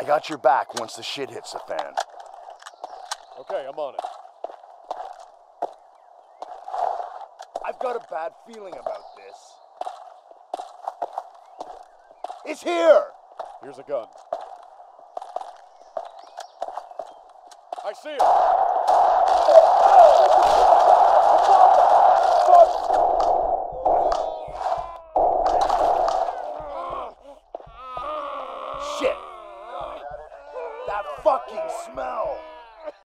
got your back once the shit hits the fan. Okay, I'm on it. I've got a bad feeling about this. It's here! Here's a gun. I see it!